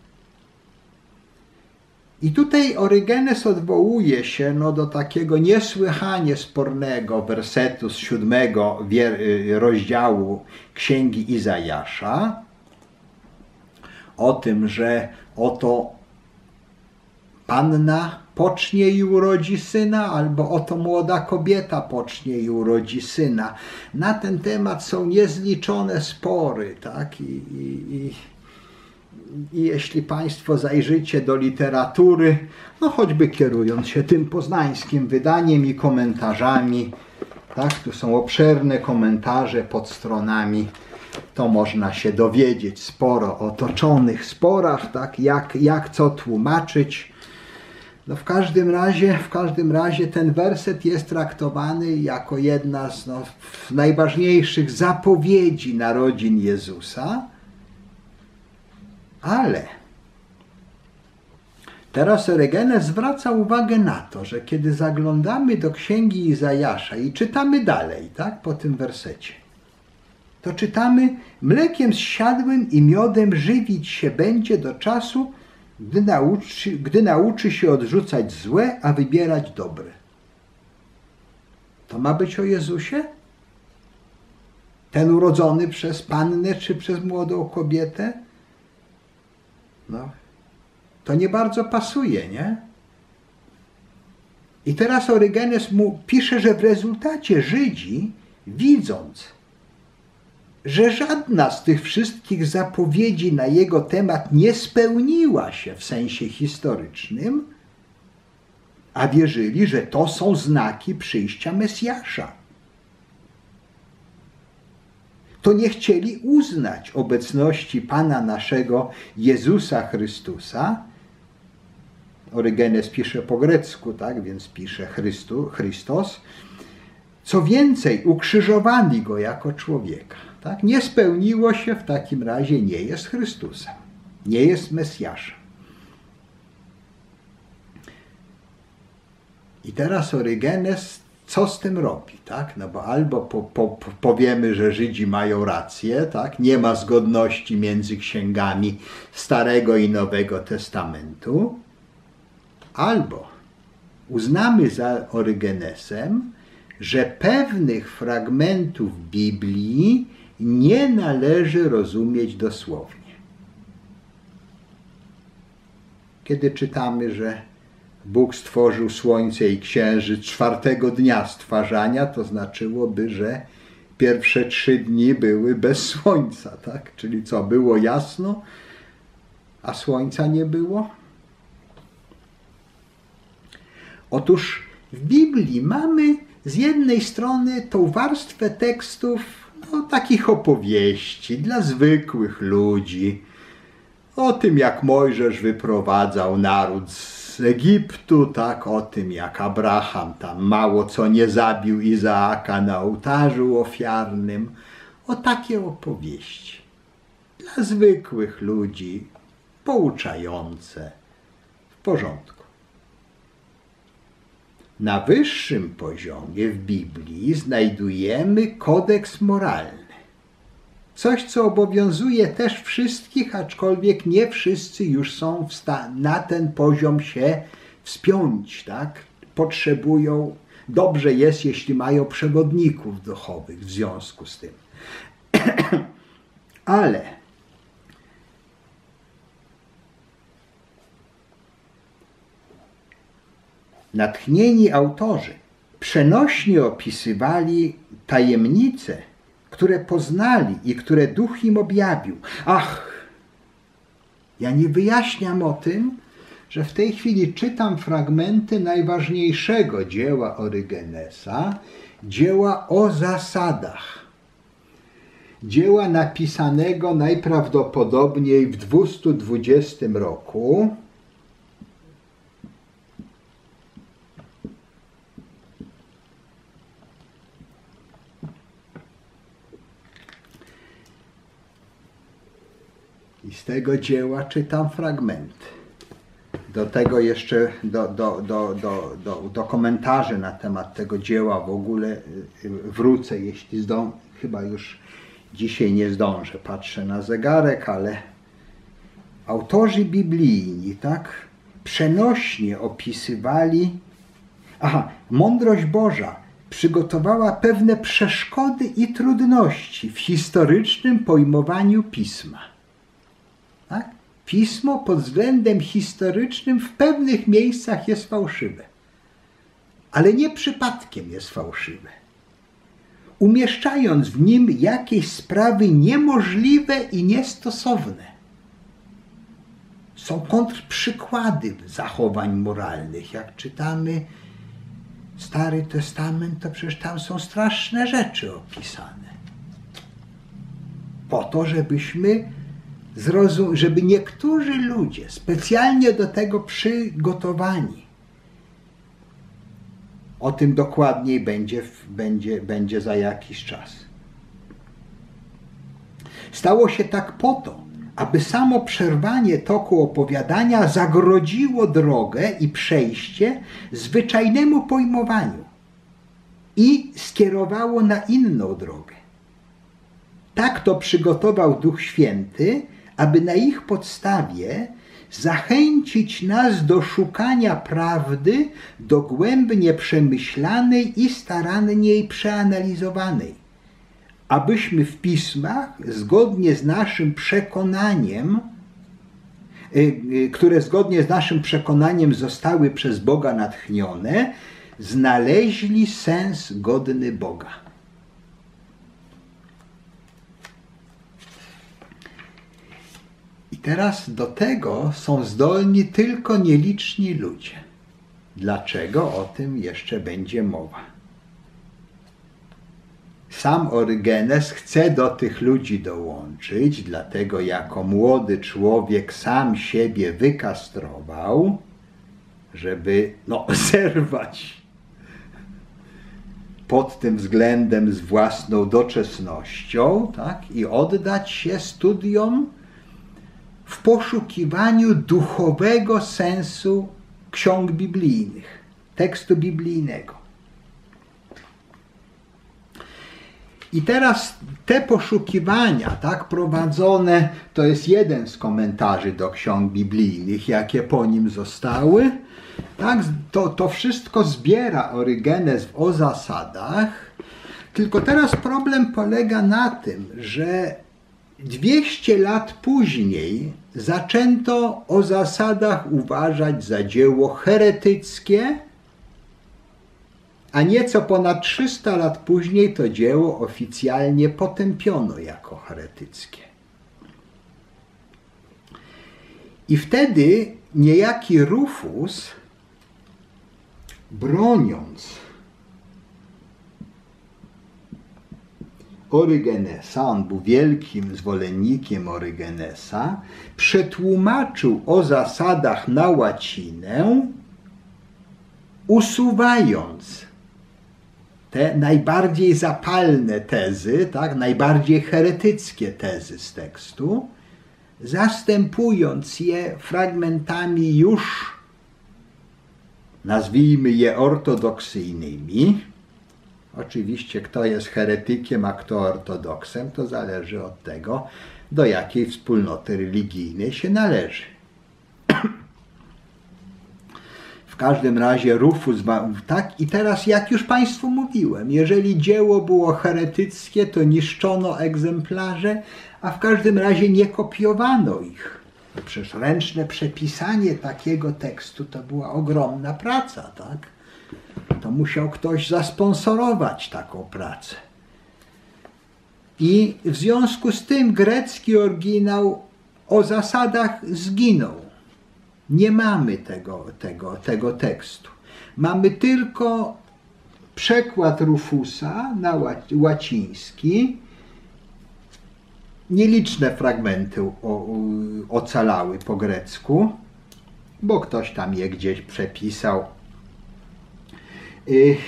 I tutaj Orygenes odwołuje się no, do takiego niesłychanie spornego wersetu z siódmego rozdziału Księgi Izajasza o tym, że oto panna pocznie i urodzi syna, albo oto młoda kobieta pocznie i urodzi syna. Na ten temat są niezliczone spory, tak? I, i, i, i jeśli Państwo zajrzycie do literatury, no choćby kierując się tym poznańskim wydaniem i komentarzami, tak? Tu są obszerne komentarze pod stronami, to można się dowiedzieć sporo o toczonych sporach, tak? Jak, jak co tłumaczyć. No w każdym razie, w każdym razie ten werset jest traktowany jako jedna z no, najważniejszych zapowiedzi narodzin Jezusa, ale teraz Orygenes zwraca uwagę na to, że kiedy zaglądamy do Księgi Izajasza i czytamy dalej, tak, po tym wersecie, to czytamy: mlekiem zsiadłym i miodem żywić się będzie do czasu, Gdy nauczy, gdy nauczy się odrzucać złe, a wybierać dobre. To ma być o Jezusie? Ten urodzony przez pannę czy przez młodą kobietę? No, to nie bardzo pasuje, nie? I teraz Orygenes mu pisze, że w rezultacie Żydzi, widząc, że żadna z tych wszystkich zapowiedzi na jego temat nie spełniła się w sensie historycznym, a wierzyli, że to są znaki przyjścia Mesjasza, to nie chcieli uznać obecności Pana naszego Jezusa Chrystusa. Orygenes pisze po grecku, tak, więc pisze Chrystu, Chrystos. Co więcej, ukrzyżowali go jako człowieka. Tak? Nie spełniło się, w takim razie nie jest Chrystusem, nie jest Mesjaszem. I teraz Orygenes co z tym robi? Tak? No bo albo po, po, powiemy, że Żydzi mają rację, tak? Nie ma zgodności między księgami Starego i Nowego Testamentu, albo uznamy za Orygenesem, że pewnych fragmentów Biblii nie należy rozumieć dosłownie. Kiedy czytamy, że Bóg stworzył słońce i księżyc czwartego dnia stwarzania, to znaczyłoby, że pierwsze trzy dni były bez słońca, tak? Czyli co, było jasno, a słońca nie było? Otóż w Biblii mamy z jednej strony tą warstwę tekstów, no, takich opowieści dla zwykłych ludzi, o tym, jak Mojżesz wyprowadzał naród z Egiptu, tak, o tym, jak Abraham tam mało co nie zabił Izaaka na ołtarzu ofiarnym, o takie opowieści dla zwykłych ludzi, pouczające, w porządku. Na wyższym poziomie w Biblii znajdujemy kodeks moralny. Coś, co obowiązuje też wszystkich, aczkolwiek nie wszyscy już są w stanie na ten poziom się wspiąć, tak? Potrzebują, dobrze jest, jeśli mają przewodników duchowych w związku z tym. Ale natchnieni autorzy przenośnie opisywali tajemnice, które poznali i które Duch im objawił. Ach, ja nie wyjaśniam o tym, że w tej chwili czytam fragmenty najważniejszego dzieła Orygenesa, dzieła o zasadach. Dzieła napisanego najprawdopodobniej w dwieście dwudziestym roku. I z tego dzieła czytam fragmenty. Do tego jeszcze, do, do, do, do, do, do komentarzy na temat tego dzieła w ogóle wrócę, jeśli zdążę. Chyba już dzisiaj nie zdążę. Patrzę na zegarek, ale autorzy biblijni, tak, przenośnie opisywali, aha, mądrość Boża przygotowała pewne przeszkody i trudności w historycznym pojmowaniu Pisma. Tak? Pismo pod względem historycznym w pewnych miejscach jest fałszywe, ale nie przypadkiem jest fałszywe. Umieszczając w nim jakieś sprawy niemożliwe i niestosowne. Są kontrprzykłady zachowań moralnych. Jak czytamy Stary Testament, to przecież tam są straszne rzeczy opisane. Po to, żebyśmy Zrozum, żeby niektórzy ludzie specjalnie do tego przygotowani, o tym dokładniej będzie, będzie, będzie za jakiś czas. Stało się tak po to, aby samo przerwanie toku opowiadania zagrodziło drogę i przejście zwyczajnemu pojmowaniu i skierowało na inną drogę. Tak to przygotował Duch Święty, aby na ich podstawie zachęcić nas do szukania prawdy dogłębnie przemyślanej i starannie przeanalizowanej, abyśmy w pismach, zgodnie z naszym przekonaniem, które zgodnie z naszym przekonaniem zostały przez Boga natchnione, znaleźli sens godny Boga. I teraz do tego są zdolni tylko nieliczni ludzie. Dlaczego? O tym jeszcze będzie mowa. Sam Orygenes chce do tych ludzi dołączyć, dlatego jako młody człowiek sam siebie wykastrował, żeby no, zerwać pod tym względem z własną doczesnością, tak, i oddać się studiom w poszukiwaniu duchowego sensu ksiąg biblijnych, tekstu biblijnego. I teraz te poszukiwania, tak, prowadzone, to jest jeden z komentarzy do ksiąg biblijnych, jakie po nim zostały, tak, to, to wszystko zbiera Orygenes w O zasadach, tylko teraz problem polega na tym, że dwieście lat później zaczęto O zasadach uważać za dzieło heretyckie, a nieco ponad trzysta lat później to dzieło oficjalnie potępiono jako heretyckie. I wtedy niejaki Rufus, broniąc Orygenesa, on był wielkim zwolennikiem Orygenesa, przetłumaczył O zasadach na łacinę, usuwając te najbardziej zapalne tezy, tak, najbardziej heretyckie tezy z tekstu, zastępując je fragmentami już, nazwijmy je ortodoksyjnymi. Oczywiście kto jest heretykiem, a kto ortodoksem, to zależy od tego, do jakiej wspólnoty religijnej się należy. W każdym razie Rufus, tak, i teraz jak już Państwu mówiłem, jeżeli dzieło było heretyckie, to niszczono egzemplarze, a w każdym razie nie kopiowano ich. Przecież ręczne przepisanie takiego tekstu to była ogromna praca, tak? To musiał ktoś zasponsorować taką pracę. I w związku z tym grecki oryginał O zasadach zginął. Nie mamy tego, tego, tego tekstu. Mamy tylko przekład Rufusa na łaciński. Nieliczne fragmenty o, o, ocalały po grecku, bo ktoś tam je gdzieś przepisał. I,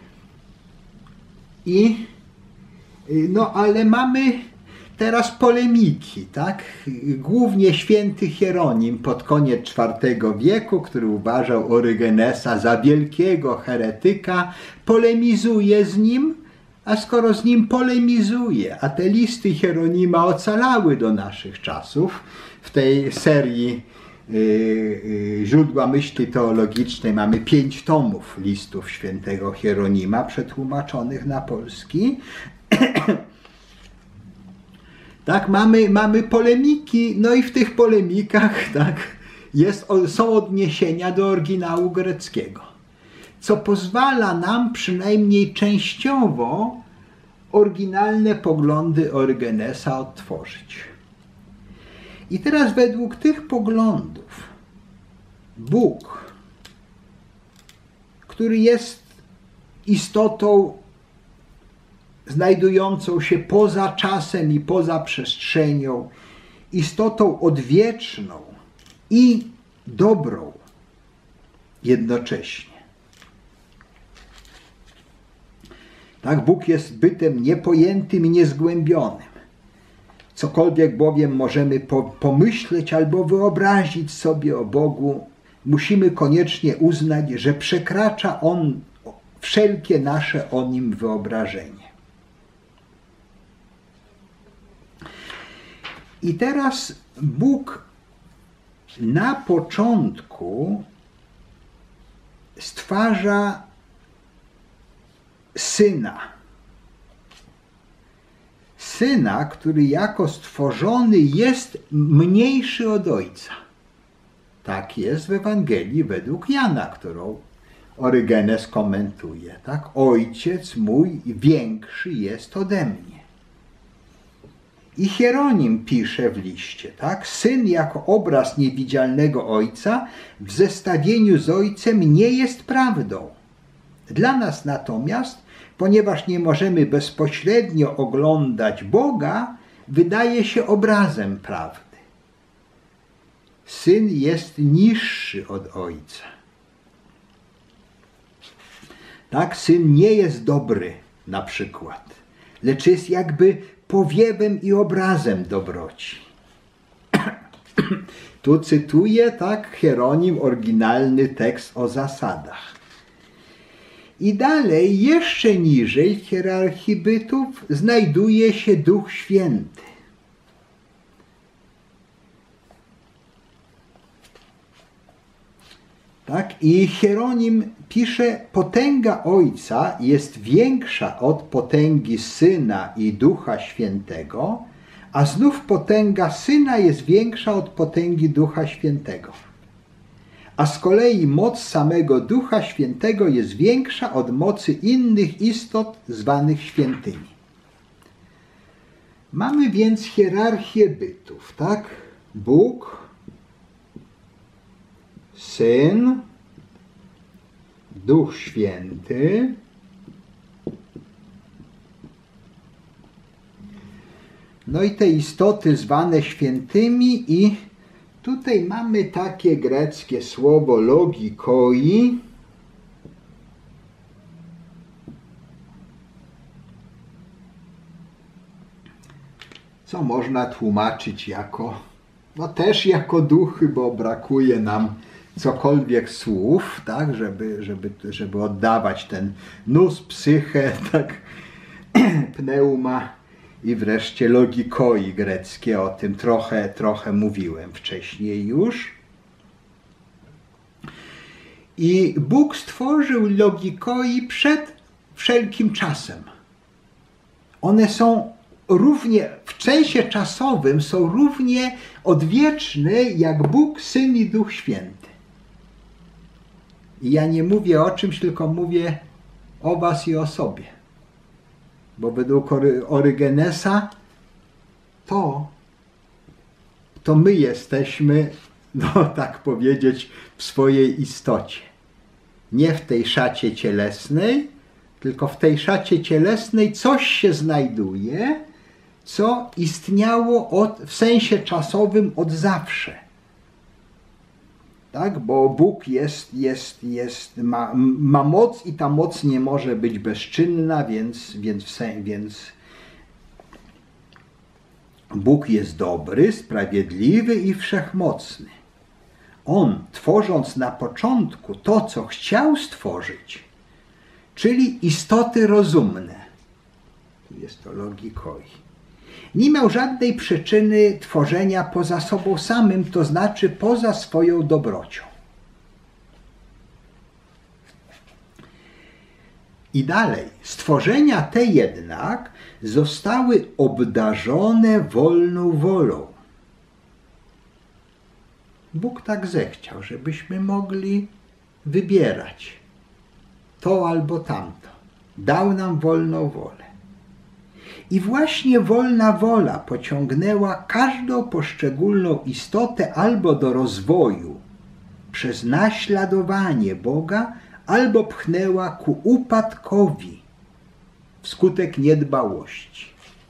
i no ale mamy teraz polemiki, tak? Głównie święty Hieronim pod koniec czwartego wieku, który uważał Orygenesa za wielkiego heretyka, polemizuje z nim, a skoro z nim polemizuje, a te listy Hieronima ocalały do naszych czasów, w tej serii yy, yy, Źródła myśli teologicznej mamy pięć tomów listów świętego Hieronima przetłumaczonych na polski. Tak, mamy, mamy polemiki, no i w tych polemikach, tak, jest, są odniesienia do oryginału greckiego, co pozwala nam przynajmniej częściowo oryginalne poglądy Orygenesa odtworzyć. I teraz według tych poglądów Bóg, który jest istotą znajdującą się poza czasem i poza przestrzenią, istotą odwieczną i dobrą jednocześnie. Tak, Bóg jest bytem niepojętym i niezgłębionym. Cokolwiek bowiem możemy po pomyśleć albo wyobrazić sobie o Bogu, musimy koniecznie uznać, że przekracza On wszelkie nasze o Nim wyobrażenie. I teraz Bóg na początku stwarza Syna. Syna, który jako stworzony jest mniejszy od Ojca. Tak jest w Ewangelii według Jana, którą Orygenes komentuje. Tak? Ojciec mój większy jest ode mnie. I Hieronim pisze w liście, tak? Syn jako obraz niewidzialnego Ojca w zestawieniu z Ojcem nie jest prawdą. Dla nas natomiast, ponieważ nie możemy bezpośrednio oglądać Boga, wydaje się obrazem prawdy. Syn jest niższy od Ojca. Tak, Syn nie jest dobry na przykład, lecz jest jakby powiewem i obrazem dobroci. Tu cytuję, tak, Hieronim oryginalny tekst o zasadach. I dalej, jeszcze niżej w hierarchii bytów znajduje się Duch Święty. Tak? I Hieronim pisze, potęga Ojca jest większa od potęgi Syna i Ducha Świętego, a znów potęga Syna jest większa od potęgi Ducha Świętego. A z kolei moc samego Ducha Świętego jest większa od mocy innych istot zwanych świętymi. Mamy więc hierarchię bytów, tak? Bóg, Syn, Duch Święty, no i te istoty zwane świętymi, i tutaj mamy takie greckie słowo logikoi, co można tłumaczyć jako, no też jako duchy, bo brakuje nam cokolwiek słów, tak, żeby, żeby, żeby oddawać ten nous, psychę, tak, pneuma i wreszcie logikoi greckie, o tym trochę, trochę mówiłem wcześniej już. I Bóg stworzył logikoi przed wszelkim czasem. One są równie, w sensie czasowym są równie odwieczne jak Bóg, Syn i Duch Święty. I ja nie mówię o czymś, tylko mówię o was i o sobie. Bo według Orygenesa to, to my jesteśmy, no tak powiedzieć, w swojej istocie. Nie w tej szacie cielesnej, tylko w tej szacie cielesnej coś się znajduje, co istniało od, w sensie czasowym od zawsze. Tak? Bo Bóg jest, jest, jest, ma, ma moc i ta moc nie może być bezczynna, więc, więc, więc Bóg jest dobry, sprawiedliwy i wszechmocny. On, tworząc na początku to, co chciał stworzyć, czyli istoty rozumne, tu jest to logikoi, nie miał żadnej przyczyny tworzenia poza sobą samym, to znaczy poza swoją dobrocią. I dalej, stworzenia te jednak zostały obdarzone wolną wolą. Bóg tak zechciał, żebyśmy mogli wybierać to albo tamto. Dał nam wolną wolę. I właśnie wolna wola pociągnęła każdą poszczególną istotę albo do rozwoju przez naśladowanie Boga, albo pchnęła ku upadkowi wskutek niedbałości.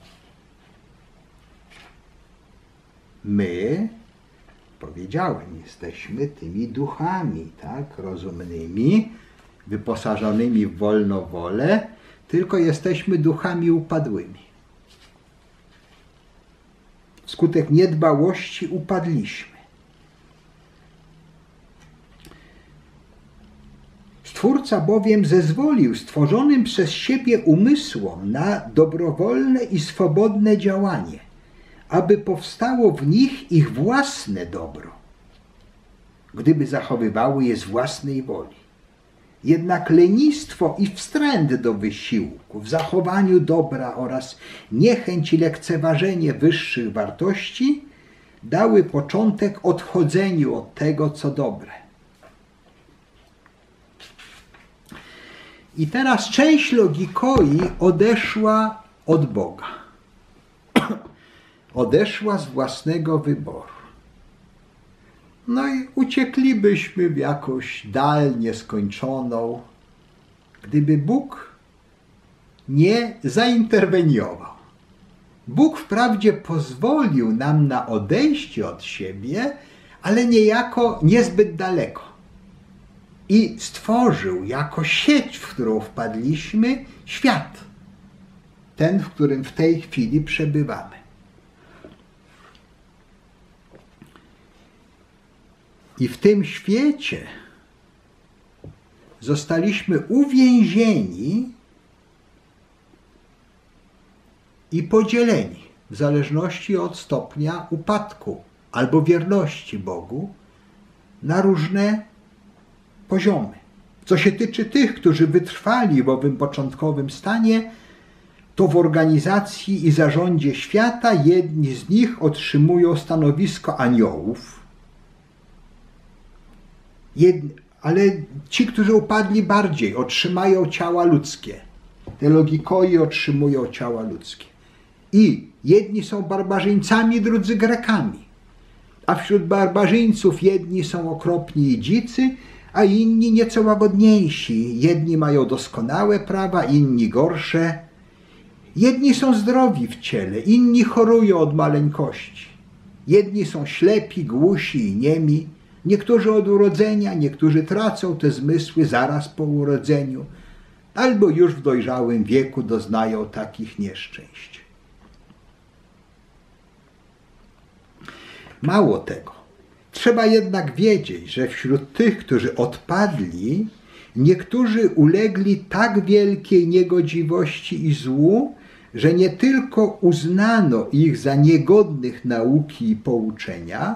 My, powiedziałem, jesteśmy tymi duchami, tak, rozumnymi, wyposażonymi w wolną wolę, tylko jesteśmy duchami upadłymi. Wskutek niedbałości upadliśmy. Stwórca bowiem zezwolił stworzonym przez siebie umysłom na dobrowolne i swobodne działanie, aby powstało w nich ich własne dobro. gdyby zachowywały je z własnej woli. Jednak lenistwo i wstręt do wysiłku w zachowaniu dobra oraz niechęć i lekceważenie wyższych wartości dały początek odchodzeniu od tego, co dobre. I teraz część logikoi odeszła od Boga. Odeszła z własnego wyboru. No i ucieklibyśmy w jakąś dal nieskończoną, gdyby Bóg nie zainterweniował. Bóg wprawdzie pozwolił nam na odejście od siebie, ale niejako niezbyt daleko. I stworzył jako sieć, w którą wpadliśmy, świat. Ten, w którym w tej chwili przebywamy. I w tym świecie zostaliśmy uwięzieni i podzieleni w zależności od stopnia upadku albo wierności Bogu na różne poziomy. Co się tyczy tych, którzy wytrwali w owym początkowym stanie, to w organizacji i zarządzie świata jedni z nich otrzymują stanowisko aniołów, Jedni, ale ci, którzy upadli bardziej, otrzymają ciała ludzkie. Te logikoi otrzymują ciała ludzkie. I jedni są barbarzyńcami, drudzy Grekami. A wśród barbarzyńców jedni są okropni i dzicy, a inni nieco łagodniejsi. Jedni mają doskonałe prawa, inni gorsze. Jedni są zdrowi w ciele, inni chorują od maleńkości. Jedni są ślepi, głusi i niemi. Niektórzy od urodzenia, niektórzy tracą te zmysły zaraz po urodzeniu, albo już w dojrzałym wieku doznają takich nieszczęść. Mało tego, trzeba jednak wiedzieć, że wśród tych, którzy odpadli, niektórzy ulegli tak wielkiej niegodziwości i złu, że nie tylko uznano ich za niegodnych nauki i pouczenia,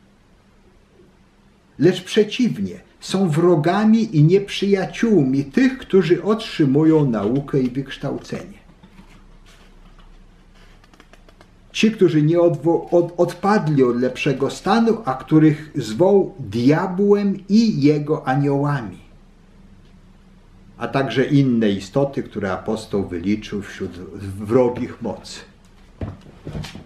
lecz przeciwnie, są wrogami i nieprzyjaciółmi tych, którzy otrzymują naukę i wykształcenie. Ci, którzy nie odwo- od, odpadli od lepszego stanu, a których zwoł diabłem i jego aniołami, a także inne istoty, które apostoł wyliczył wśród wrogich mocy.